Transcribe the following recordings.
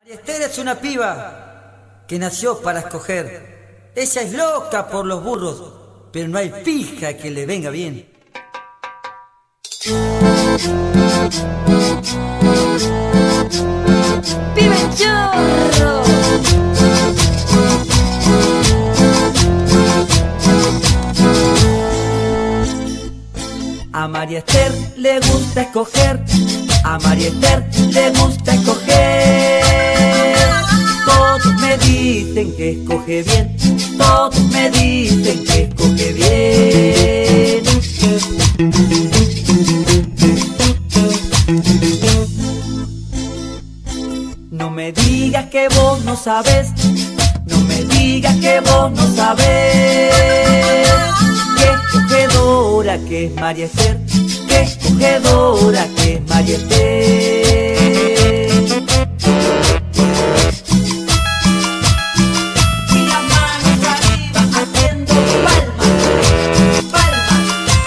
Esther es una piba que nació para escoger. Ella es loca por los burros, pero no hay pija que le venga bien. ¡Pibe chorro! A María Esther le gusta escoger, a María Esther le gusta escoger. Todos me dicen que escoge bien, todos me dicen que escoge bien. No me digas que vos no sabés, no me digas que vos no sabés. Qué escogedora que es María Esther, qué escogedora que es María Esther. Y las manos arriba haciendo palmas, palmas.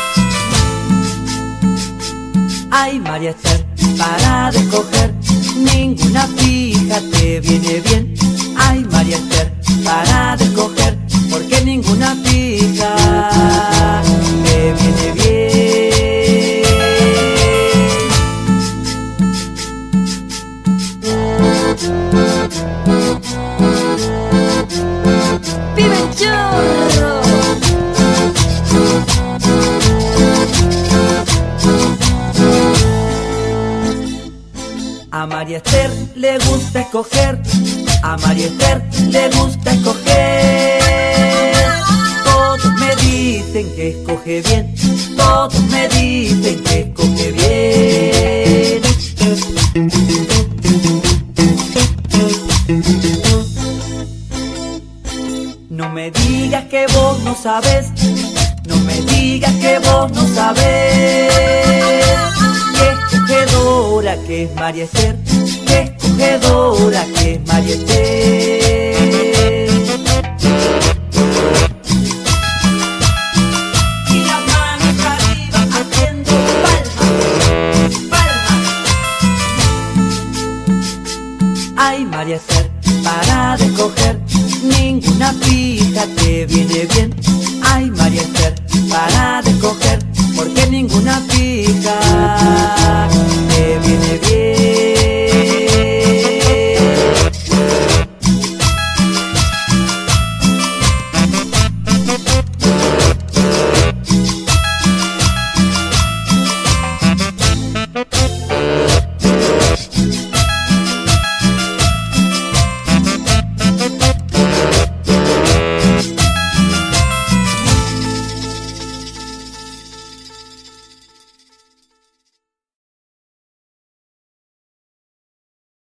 Ay, María Esther, para de escoger, ninguna fija te viene bien. Ay, María Esther, para de escoger, porque ninguna fija te viene bien. ¡Pibe chorro! A María Esther le gusta escoger, a María Esther le gusta escoger. Todos me dicen que escoge bien, todos me dicen que escoge bien. No me digas que vos no sabés, no me digas que vos no sabés. Qué escogedora que es María Esther, qué escogedora que es María Esther. Y las manos arriba haciendo palmas, palmas. Ay, María Esther, para de escoger, ninguna fija te viene bien. Ay, María Esther, para de escoger, porque ninguna fija te viene bien.